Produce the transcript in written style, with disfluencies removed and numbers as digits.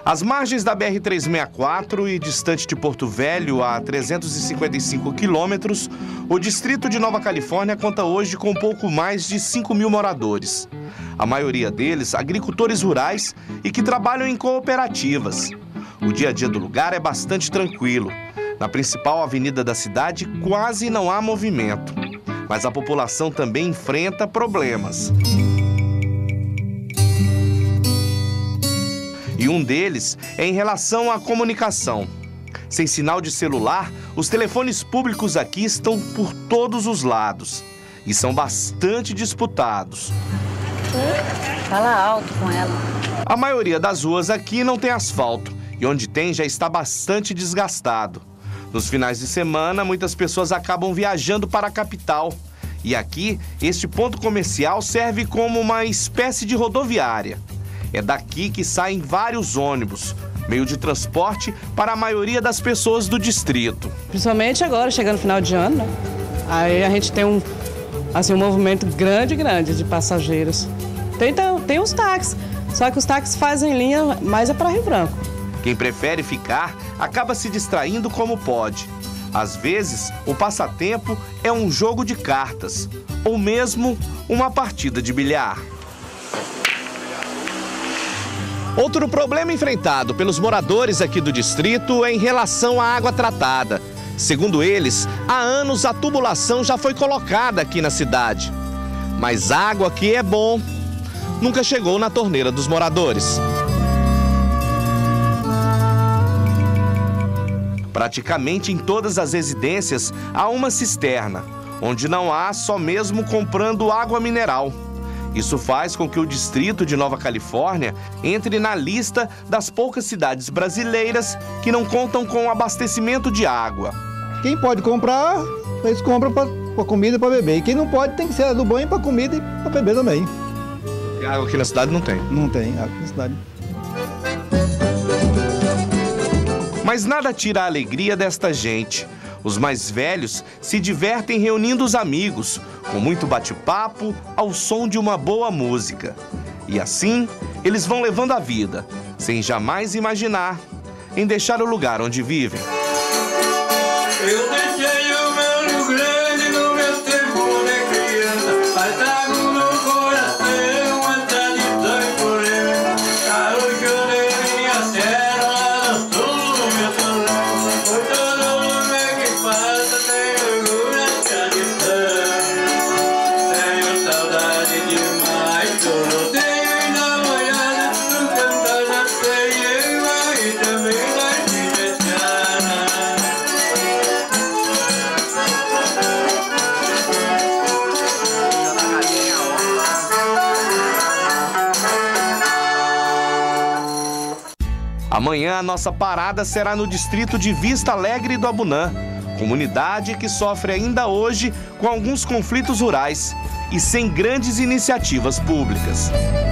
Às margens da BR-364 e distante de Porto Velho, a 355 quilômetros, o distrito de Nova Califórnia conta hoje com pouco mais de 5.000 moradores. A maioria deles agricultores rurais e que trabalham em cooperativas. O dia a dia do lugar é bastante tranquilo. Na principal avenida da cidade, quase não há movimento. Mas a população também enfrenta problemas. E um deles é em relação à comunicação. Sem sinal de celular, os telefones públicos aqui estão por todos os lados e são bastante disputados. Fala alto com ela. A maioria das ruas aqui não tem asfalto e onde tem já está bastante desgastado. Nos finais de semana, muitas pessoas acabam viajando para a capital. E aqui, este ponto comercial serve como uma espécie de rodoviária. É daqui que saem vários ônibus, meio de transporte para a maioria das pessoas do distrito. Principalmente agora, chegando no final de ano, né? Aí a gente tem um movimento grande de passageiros. Tem os táxis, só que os táxis fazem linha mais para Rio Branco. Quem prefere ficar acaba se distraindo como pode. Às vezes, o passatempo é um jogo de cartas ou mesmo uma partida de bilhar. Outro problema enfrentado pelos moradores aqui do distrito é em relação à água tratada. Segundo eles, há anos a tubulação já foi colocada aqui na cidade. Mas água aqui é bom. Nunca chegou na torneira dos moradores. Praticamente em todas as residências há uma cisterna, onde não há só mesmo comprando água mineral. Isso faz com que o distrito de Nova Califórnia entre na lista das poucas cidades brasileiras que não contam com abastecimento de água. Quem pode comprar, eles compram para comida e para beber. E quem não pode tem que ser do banho para comida e para beber também. E água aqui na cidade não tem? Não tem água na cidade. Mas nada tira a alegria desta gente. Os mais velhos se divertem reunindo os amigos, com muito bate-papo, ao som de uma boa música. E assim, eles vão levando a vida, sem jamais imaginar em deixar o lugar onde vivem. Eu deixei o meu Rio Grande no meu tempo de criança, mas trago no coração uma tradição e porém. Gaúcho de minha terra, lá no sul do meu torrão, por todo lugar que passa tenho orgulho da tradição. Tenho saudade demais, do rodeio e da manhã, do cantar da ceia e também da direção. Amanhã a nossa parada será no distrito de Vista Alegre do Abunã, comunidade que sofre ainda hoje com alguns conflitos rurais e sem grandes iniciativas públicas.